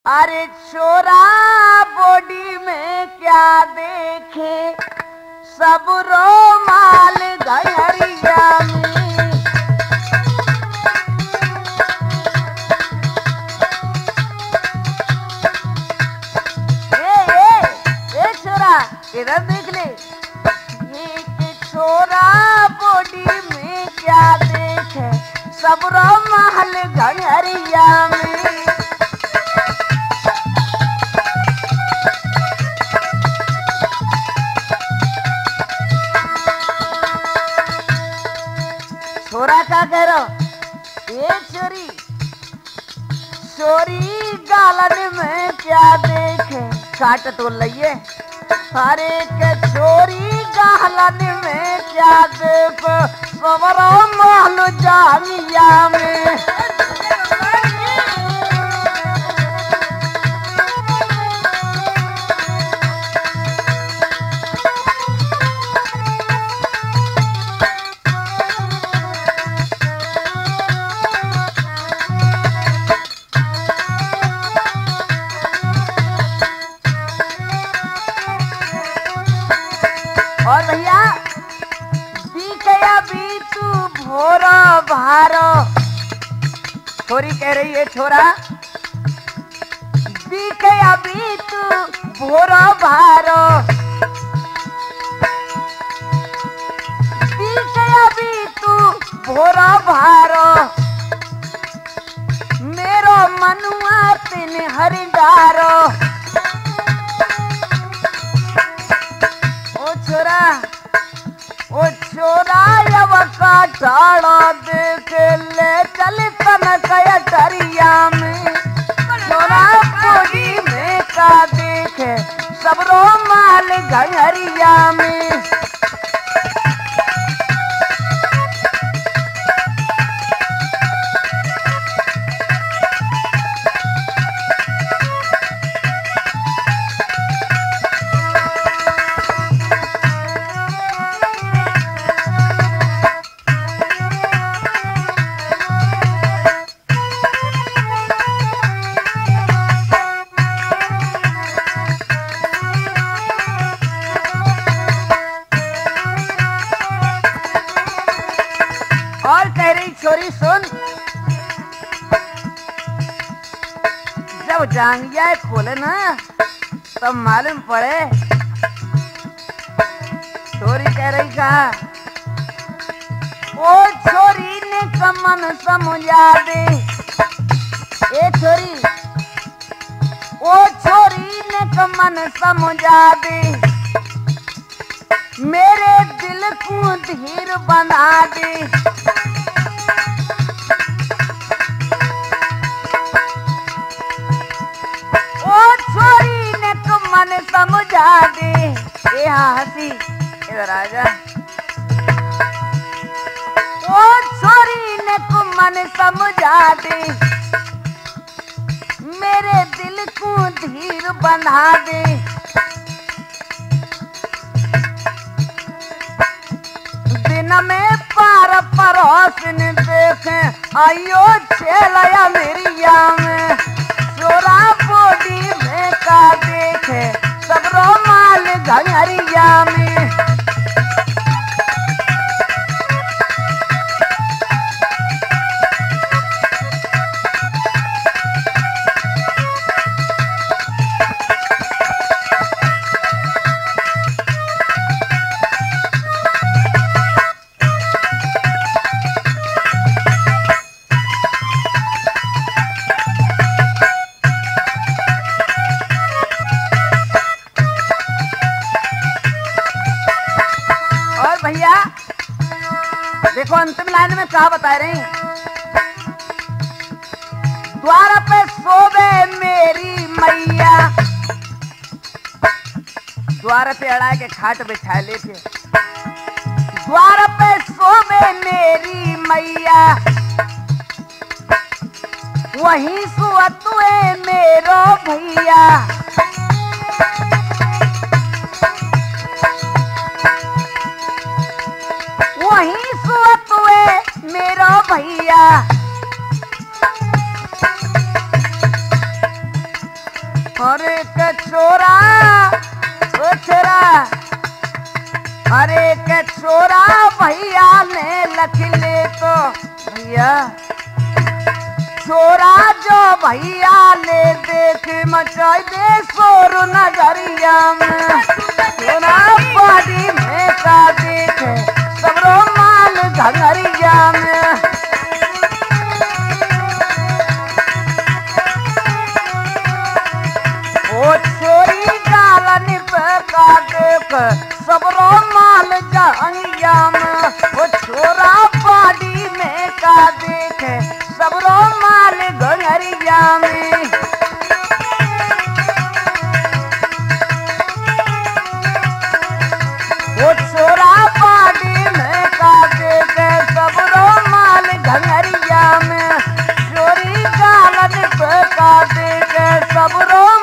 अरे छोरा बॉडी में क्या देखे, सब रोमाल घरिया में। ए छोरा इधर देख ले, ये छोरा बॉडी में क्या देखे, सब रोमाल घरिया में। छोरा क्या कह रहा, ये छोरी छोरी गालन में क्या देखे, काट तो लइए। अरे के छोरी गालन में क्या देखो, सवरो महल जामिया में। और भैया बीकया भी तू भोरा भारो, छोरी कह रही है छोरा बीकया भी तू भोरा भारो, बीकया भी तू भोरा भारो, मेरो मनुआ तिन हरिडारो। ओ छोरा यव का टाड़ा देख ले, चल तन कया टरिया में। छोरा बॉडी में का देखे, सब रोमाल घरिया में। और कह रही छोरी सुन, जब जांगिया खोले ना तब मालूम पड़े। छोरी कह रही कहा, ओ छोरी ने कमन समझा दे। ए छोरी, ओ छोरी ने कमन समझा दे, मेरे दिल को धीर बना दे। ओ छोरी ने तो मन समझा दे। ए हाँ हंसी इधर आ जा। ओ छोरी ने तो मन समझा दे, मेरे दिल को धीर बना दे। दिन में पार परोसन देखे, आयो चलया मेरिया में। छोरा बॉडी में का देखे, सब रोमाल घरिया में। भैया देखो अंतिम लाइन में क्या बता रही, द्वार पे सोवे मेरी मैया। द्वार पे अड़ा के खाट बिछा ले थे, द्वार पे सोवे मेरी मैया, वहीं सुअतुए मेरो भैया। वहीं सुअतुए मेरो भैया। अरे के छोरा ओ छोरा, अरे के छोरा भैया ने लख ले तो भैया छोरा जो भैया ले देख मचाई दे शोर नगरिया में। छोरा बाड़ी में का देखे सबरो माल घंगरिया में। ओ छोरी डालन पे का देख सबरो माल जहंगिया में। ओ छोरा बाड़ी में का देखे सबरो माल घंगरिया में। ओ छोरा बाड़ी में का देखे सबरो माल घंगरिया में। छोरी डालन पे का देखे सबरो